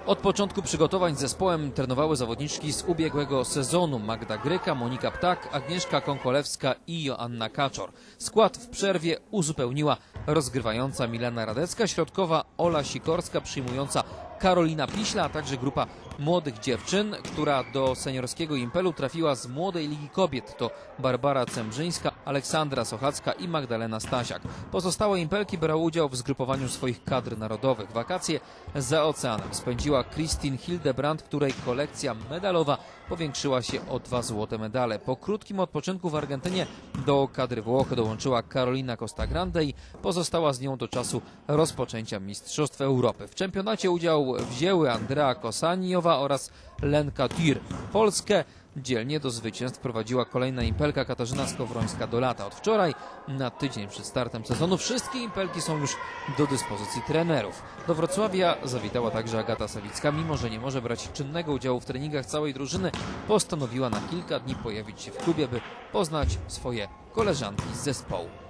Od początku przygotowań z zespołem trenowały zawodniczki z ubiegłego sezonu: Magda Gryka, Monika Ptak, Agnieszka Konkolewska i Joanna Kaczor. Skład w przerwie uzupełniła rozgrywająca Milena Radecka, środkowa Ola Sikorska, przyjmująca Karolina Piśla, a także grupa młodych dziewczyn, która do seniorskiego Impelu trafiła z Młodej Ligi Kobiet. To Barbara Cembrzyńska, Aleksandra Sochacka i Magdalena Stasiak. Pozostałe Impelki brały udział w zgrupowaniu swoich kadr narodowych. Wakacje za oceanem spędziła Kristin Hildebrand, której kolekcja medalowa powiększyła się o 2 złote medale. Po krótkim odpoczynku w Argentynie do kadry Włoch dołączyła Carolina Costa-Grande i pozostała z nią do czasu rozpoczęcia Mistrzostw Europy. W czempionacie udział wzięły Andrea Kosaniowa oraz Lenka Tir. Polskę dzielnie do zwycięstw prowadziła kolejna Impelka, Katarzyna Skowrońska-Dolata. Od wczoraj, na tydzień przed startem sezonu, wszystkie Impelki są już do dyspozycji trenerów. Do Wrocławia zawitała także Agata Sawicka. Mimo że nie może brać czynnego udziału w treningach całej drużyny, postanowiła na kilka dni pojawić się w klubie, by poznać swoje koleżanki z zespołu.